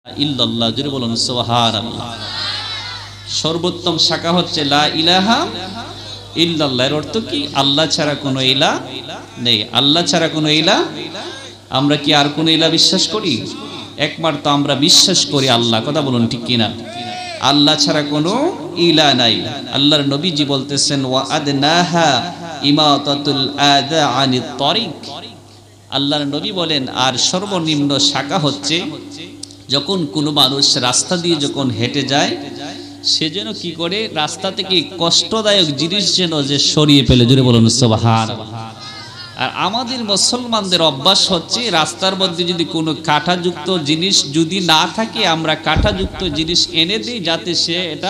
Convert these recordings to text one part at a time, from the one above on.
ইল্লাল্লাহ, জোরে বলুন সুবহানাল্লাহ। সর্বোত্তম শাখা হচ্ছে লা ইলাহা ইল্লাল্লাহ। এর অর্থ কি? আল্লাহ ছাড়া কোনো ইলাহ নেই। আল্লাহ ছাড়া কোনো ইলাহ, আমরা কি আর কোনো ইলাহ বিশ্বাস করি? একমাত্র আমরা বিশ্বাস করি আল্লাহ। কথা বলুন ঠিক কিনা? আল্লাহ ছাড়া কোনো ইলাহ নাই। আল্লাহর নবীজি বলতেছেন ওয়া আদনাহা ইমাতাতুল আযা আনিত তারিক। আল্লাহর নবী বলেন আর সর্বনিম্ন শাখা হচ্ছে যখন কোনো মানুষ রাস্তা দিয়ে যখন হেঁটে যায় সে যেন কি করে রাস্তা থেকে কষ্টদায়ক জিনিস যেন যে সরিয়ে ফেলে। জোরে বলুন সুবহানাল্লাহ। আর আমাদের মুসলমানদের অভ্যাস হচ্ছে রাস্তার মধ্যে যদি কোনো কাঁটাযুক্ত জিনিস যদি না থাকে আমরা কাঁটাযুক্ত জিনিস এনে দিই যাতে সে এটা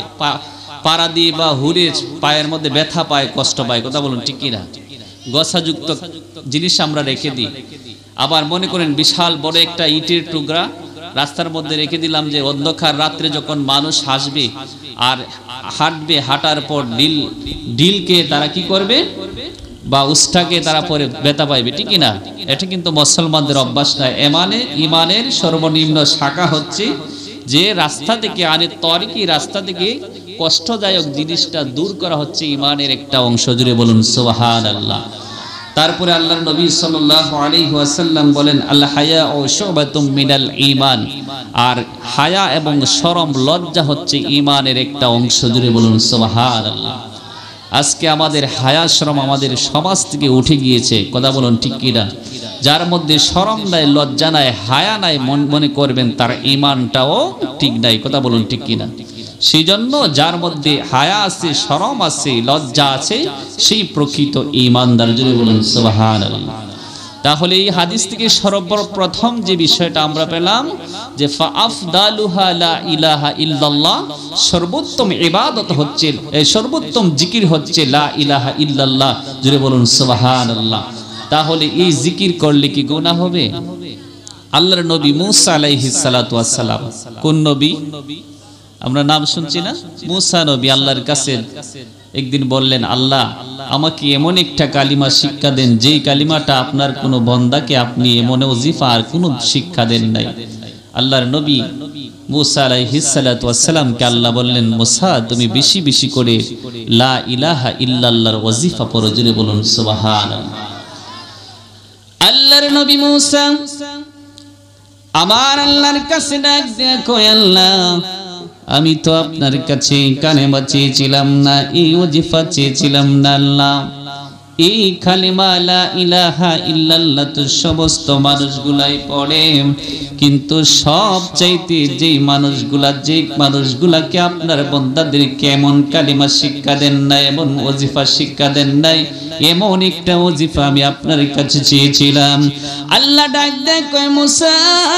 পাড়া দিয়ে বা হুড়ে পায়ের মধ্যে ব্যথা পায়, কষ্ট পায়। কথা বলুন ঠিক কিনা? গসাযুক্ত জিনিস আমরা রেখে দিই। আবার মনে করেন বিশাল বড় একটা ইটের টুকরা রাস্তার মধ্যে রেখে দিলাম যে অন্ধকার রাত্রে যখন মানুষ হাসবে আর হাঁটবে, হাঁটার পর ডিলকে তারা কি করবে বা উষ্টাকে তারা পরে ব্যথা পাইবে, ঠিক না? এটা কিন্তু মুসলমানদের অভ্যাস নয়। ইমানের সর্বনিম্ন শাখা হচ্ছে যে রাস্তা থেকে তরিকি রাস্তা থেকে কষ্টদায়ক জিনিসটা দূর করা হচ্ছে ইমানের একটা অংশ। জুড়ে বলুন সুবহানাল্লাহ। তারপরে আল্লাহর নবী সাল্লাল্লাহু আলাইহি ওয়াসাল্লাম বলেন আল হায়াউ শুবাতুম মিনাল ঈমান। আর হায়া এবং শরম লজ্জা হচ্ছে ঈমানের একটা অংশ। জুড়ে বলুন সুবহানাল্লাহ। আজকে আমাদের হায়া শরম আমাদের সমাজ থেকে উঠে গিয়েছে। কথা বলুন ঠিক কিনা? যার মধ্যে শরম নাই, লজ্জা নাই, হায়া নাই, মনে করবেন তার ঈমানটাও ঠিক নাই। কথা বলুন ঠিক কিনা? সেই জন্য যার মধ্যে হায়া আছে, শরম আছে, লজ্জা আছে, সেই প্রকৃত ঈমানদার। জুড়ে বলুন সুবহানাল্লাহ। তাহলে এই হাদিস থেকে সর্বপ্রথম যে বিষয়টা আমরা পেলাম যে ফাআফদালুহা লা ইলাহা ইল্লাল্লাহ, সর্বোত্তম ইবাদত হচ্ছে, সর্বোত্তম জিকির হচ্ছে লা ইলাহা ইল্লাল্লাহ। জুড়ে বলুন সুবহানাল্লাহ। তাহলে এই জিকির করলে কি গুনাহ হবে? আল্লাহর নবী মূসা আলাইহিস সালাতু ওয়াস সালাম, কোন নবী? আমরা নাম শুনছি না? মূসা নবী আল্লাহর কাছে একদিন বললেন, আল্লাহ আমাকে এমন একটা কালিমা শিক্ষা দেন যেই কালিমাটা আপনার কোনো বান্দাকে আপনি এমন ওজিফা আর কোনো শিক্ষা দেন নাই। আল্লাহর নবী মূসা আলাইহিস সালাতু ওয়াস সালামকে আল্লাহ বললেন, মূসা তুমি বেশি বেশি করে লা ইলাহা ইল্লাল্লাহর ওজিফা পড়ো। জুড়ে বলুন সুবহানাল্লাহ। আল্লাহর নবী মূসা আমার আল্লাহর কাছে ডাক দিয়ে কয়, আল্লাহ আমি তো আপনার কাছে কালেমা চেয়েছিলাম না, এই ওজিফা চেয়েছিলাম না। আল্লাহ এই কালেমা লা ইলাহা ইল্লাল্লাহ তো সমস্ত মানুষগুলাই পড়ে, কিন্তু সব চাইতে যেই মানুষগুলাকে আপনার বান্দাদের কেমন কালেমা শিক্ষা দেন নাই, এমন ওজিফা শিক্ষা দেন নাই, এমন একটা ওজিফা আমি আপনার কাছে চেয়েছিলাম। আল্লাহ ডাক দেয় কয়, মূসা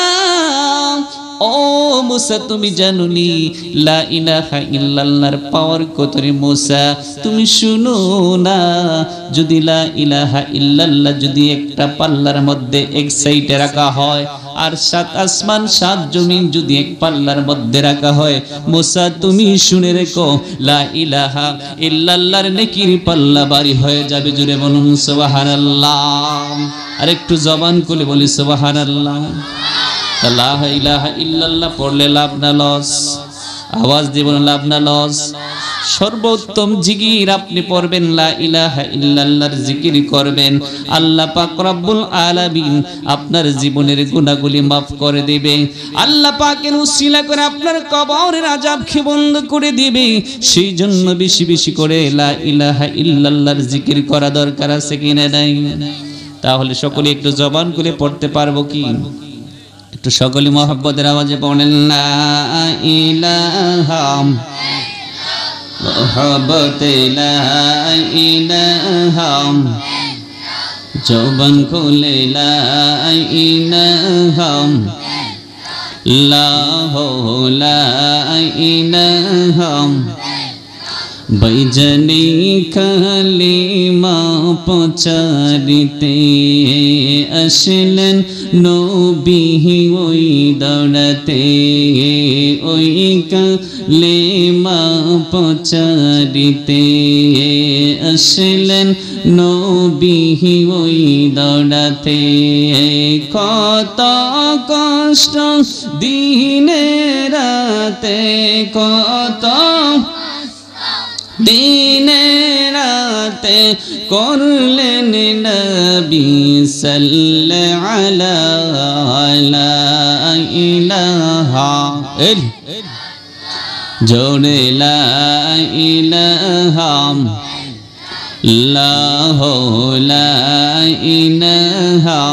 ও মূসা তুমি জানোনি লা ইলাহা ইল্লাল্লাহর পাওয়ার কত রে মূসা? তুমি শুনো না, যদি লা ইলাহা ইল্লাল্লাহ যদি একটা পাল্লার মধ্যে এক সাইডে রাখা হয় আর সাত আসমান সাত জমিন যদি এক পাল্লার মধ্যে রাখা হয়, মূসা তুমি শুনে রেখো লা ইলাহা ইল্লাল্লাহর নেকির পাল্লা ভারী হয়ে যাবে। জুড়ে বলুন সুবহানাল্লাহ। আর একটু জবান খুলে বলি সুবহানাল্লাহ। লা ইলাহা ইল্লাল্লাহ পড়লে লাভ না লস? আওয়াজ দিয়ে বলুন লাভ না লস? সর্বোত্তম জিকির আপনি পড়বেন লা ইলাহা ইল্লাল্লাহর জিকির করবেন, আল্লাহ পাক রব্বুল আলামিন আপনার জীবনের গুনাহগুলি maaf করে দিবে। আল্লাহ পাকের উসিলা করে আপনার কবরের আযাবকে বন্ধ করে দিবে। সেই জন্য বেশি বেশি করে লা ইলাহা ইল্লাল্লাহর জিকির করা দরকার আছে কিনা নাই? তাহলে সকলে একটু জবান করে পড়তে পারবো কি? একটু সকলে মহব্বতের আওয়াজে পড়েন লা ইলাহা মহব্বতে লা ইলাহা, জবান খুলে লা ইলাহা লা ইলাহা, बैजनी कलिमा पचारिते असलन नबी ओई दौड़ते ओई कलिमा पचारिते असलन नबी ओई दौड़ते कत কষ্ট দিনে রাতে কত দিনে রাতে করলেন নবী সাল্লাল্লাহু আলা ইলাহা জোরে লা ইলাহা ইল্লাল্লাহু লা ইলাহা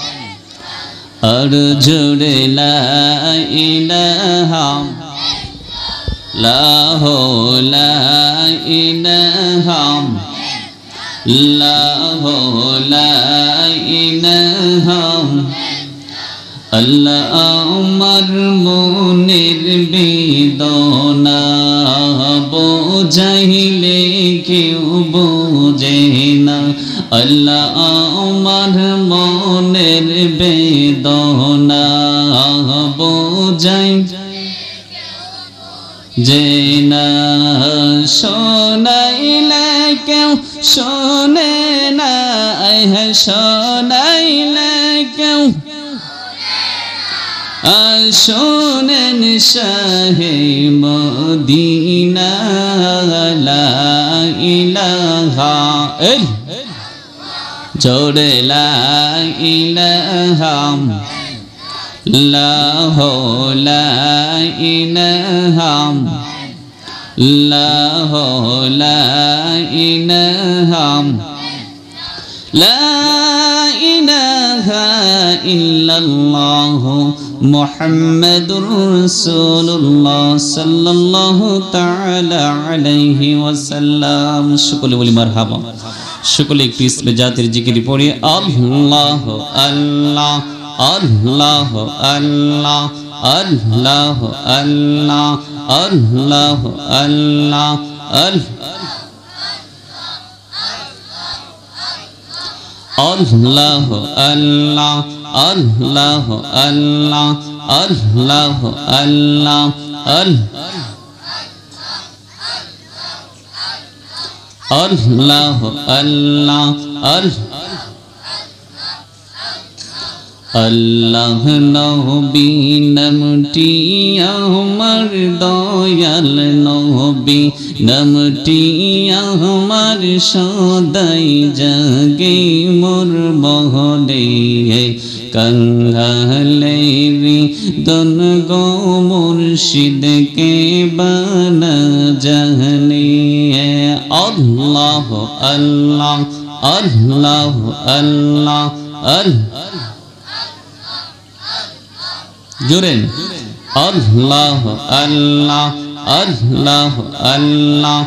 আর জোরে লা ইলাহা ইল্লাল্লাহু লা ইলাহা ইল্লাল্লাহু লা ইলাহা আল্লাহ আমার মনের বেদনা বোঝাইলে কেউ বোঝে না আল্লাহ আমার মনের বেদনা বোঝাই যে না শোনাইলে কেউ শোনে না শোনাইলে কেউ শোনেন শাহে মদিনা লা ইলাহা জোরে লা ইলাহা ইল্লাল্লাহু লা ইলাহা ইল্লাল্লাহু লা ইলাহা লা ইলাহা ইল্লাল্লাহু মুহাম্মাদুর রাসূলুল্লাহ সাল্লাল্লাহু তাআলা আলাইহি ওয়াসাল্লাম। সকলে বলি মারহাবা। সকলে একটু ইসমে জাতির জিকির পড়ি আল্লাহ আল্লাহ আল্লাহ আল্লাহ আল্লাহ আল্লাহ আল্লাহ আল্লাহ আল্লাহ আল্লাহ আল্লাহ আল্লাহ আল্লাহ আল্লাহ আল্লাহ আল্লাহ আল্লাহ নবী নামটি আমার দয়াল নবী নামটি আমার সদাই জাগে মোর মহলে कंगाले दन गो मुर्शिद के बना जाने अल्लाह अल्लाह अल्लाह अल्लाह जुरेन अल्लाह अल्लाह अल्लाह अल्लाह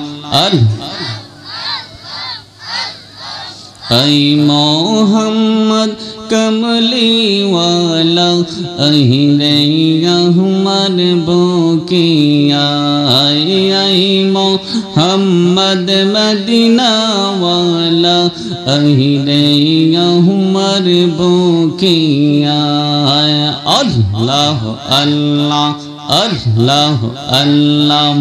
ऐ मोहम्मद कमली वाला अहिरे अहमद बोकिया आई मोहम्मद मदीना वाला अहिरे अहमद बोकिया अल्लाह अल्लाह अल्लाह अल्लाह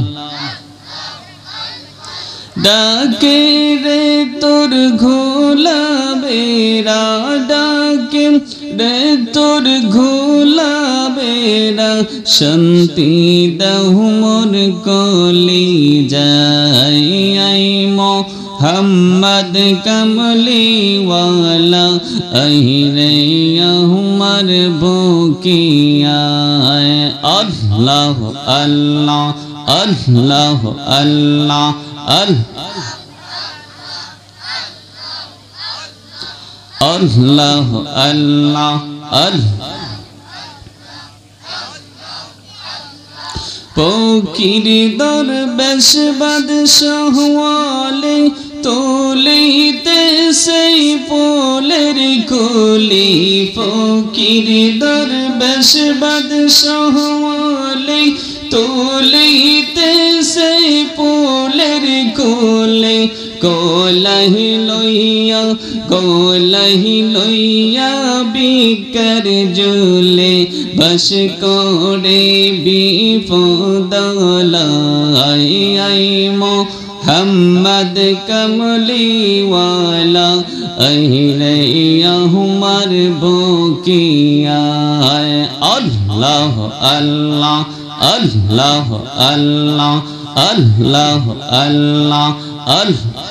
डाके रे तोर घोला बेरा डाके रे तोर घोला बेरा शांति दहु मोर कली जाय आई मोहम्मद कमली वाला अहिरे अहमद बोकिया अल्लाह अल्लाह अल्लाह अल्लाह अल्लाह अल्लाह फकीर दरवेश बादशाह वाले तोलिते से पोलेर कोली फकीर दरवेश बादशाह वाले तोलिते से पोलेर कोले कोलाही लोइया बिकर जुले बस कोड़े बिपदलाई आई मोहम्मद कमली वाला अहिरे अहमद बोकिया আল্লাহ আল্লাহ আল্লাহ আল্লাহ আল্লাহ আল্লাহ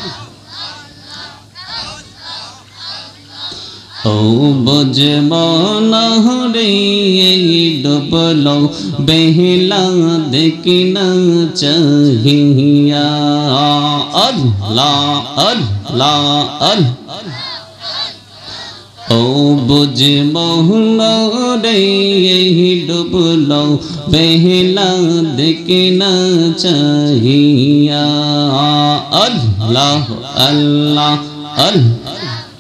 ও বুঝবো না রে ডুবলো বেহলা দেখনা চাহিয়া আল্লাহ আল্লাহ আল্লাহ ও বুঝবো না রে ডুবলো বেহলা দেখনা চাহিয়া আল্লাহ আল্লাহ আল্লাহ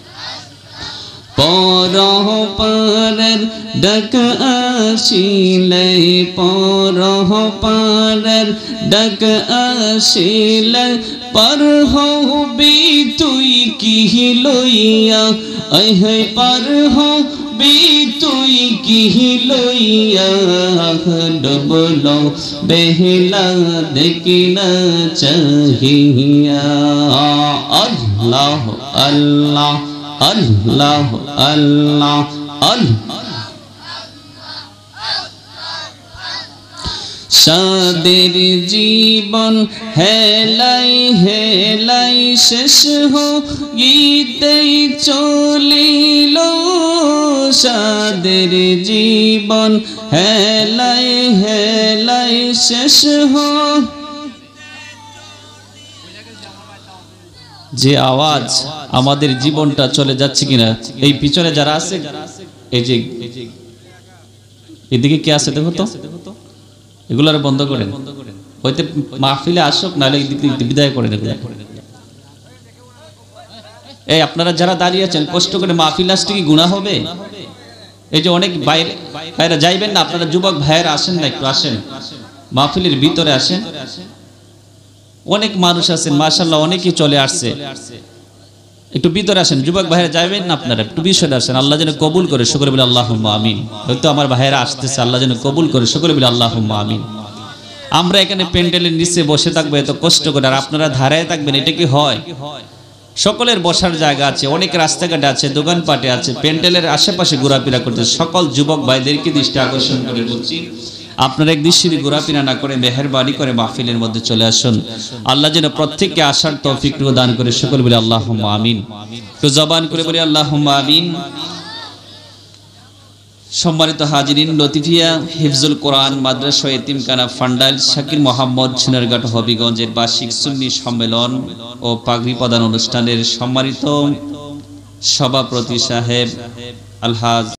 পরপারের ডাক আসিলে পরপারের ডাক আসিলে পার হবি তুই কি লইয়া আহে পার হবি তুই কি লইয়া ডুবলো বেহলা দেখিনা চাহিয়া আল্লাহ আল্লাহ আল্লাহ আল্লাহ আল্লাহ সাদের জীবন হেলাই হেলাই শেষ হইতেই চলিল সাদের জীবন হেলাই হেলাই শেষ যে আওয়াজ আমাদের জীবনটা চলে যাচ্ছে কিনা এই পিছনে যারা আছে এই যে এদিকে কে আছে দেখো তো এগুলার বন্ধ করেন হইতে মাহফিলে আসুক নাহলে বিদায় করে দেবেন এই আপনারা যারা দাঁড়িয়ে আছেন কষ্ট করে মাহফিল আসতে কি গুনাহ হবে এই যে অনেক বাইরে যাইবেন না আপনারা যুবক ভাইয়েরা আসেন না একটু আসেন মাহফিলের ভিতরে আসেন অনেক মানুষ আছেন মাশাআল্লাহ অনেকেই চলে আসছে একটু ভিতরে আসেন যুবক ভাইরা যাবেন না আপনারা একটু ভিতরে আসেন আল্লাহ যেন কবুল করে শুকর বলে আল্লাহুম্মা আমিন হয়তো আমার ভাইরা আসতেছে আল্লাহ যেন কবুল করে শুকর বলে আল্লাহুম্মা আমিন আমরা এখানে প্যান্ডেলের নিচে বসে থাকবো এত কষ্ট করে আর আপনারা ধারায় থাকবেন এটা কি হয় সকলের বসার জায়গা আছে অনেক রাস্তাঘাটে আছে দোকানপাটে আছে প্যান্ডেলের আশেপাশে ঘোরাফেরা করতে সকল যুবক ভাইদেরকে দৃষ্টি আকর্ষণ করে বলছি আপনারা এক দৃষ্টি ঘোরাফেরা না করে মেহেরবানি করে মাহফিলের মধ্যে চলে আসুন আল্লাহ যেন প্রত্যেককে আসার তৌফিক দান করে সকল বলে আল্লাহুম্মা আমিন তো জবান করে বলি আল্লাহুম্মা আমিন সম্মানিত হাজিরিন লতিফিয়া হিফজুল কোরআন মাদ্রাসা এতিমখানা ফান্ডাইল শাকির মোহাম্মদ সোনারঘাট হবিগঞ্জের বার্ষিক সুন্নি সম্মেলন ও পাগড়ি প্রদান অনুষ্ঠানের সম্মানিত সভাপতি সাহেব আলহাজ